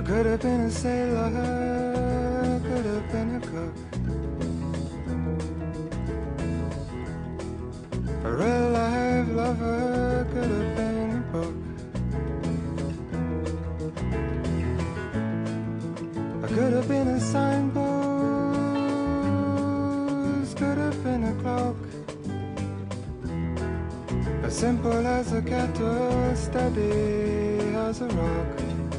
I could have been a sailor, could have been a cook, a real life lover, could have been a book. I could have been a signpost, could have been a cloak, as simple as a kettle, steady as a rock.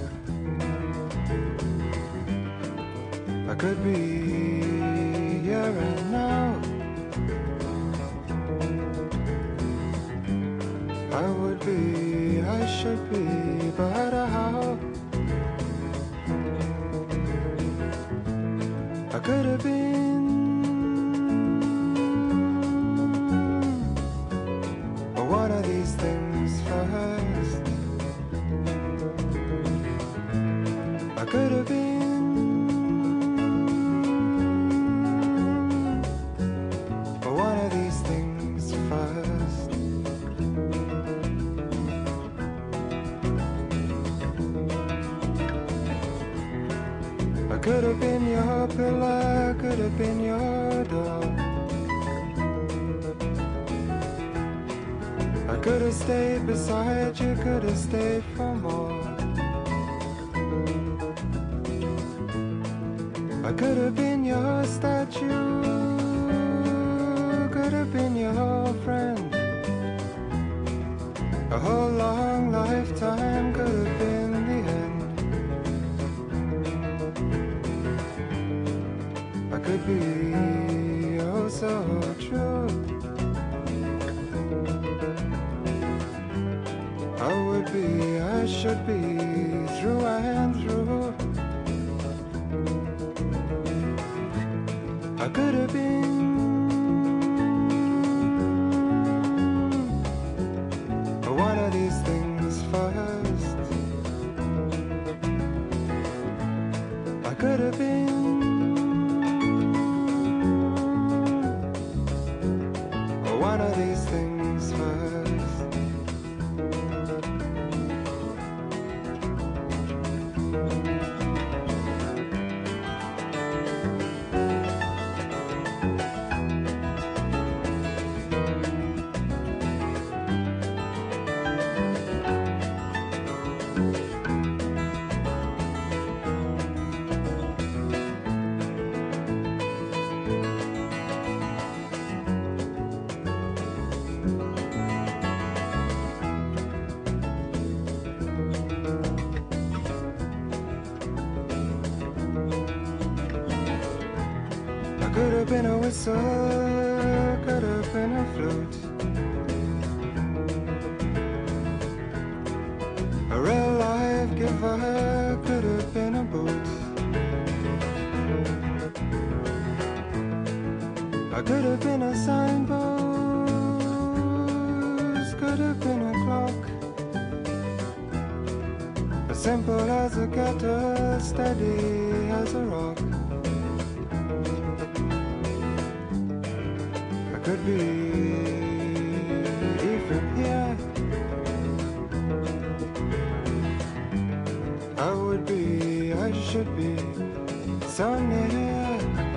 I could be here and now. I would be, I should be, but how? I could have been, but one of these things first. I could have been, but one of these things first. I could have been your pillar, could have been your door. I could have stayed beside you, could have stayed for more. I could have been your statue, could have been your friend. A whole long lifetime could have been the end. I could be oh so true. I would be, I should be, through and through. I could have been, but one of these things first. I could have been, but one of these things first. Could have been a whistle, could have been a flute, a real life giver, could have been a boot. I could have been a signpost, could have been a clock, as simple as a kettle, steady as a rock. Could be even here. I would be, I should be so near.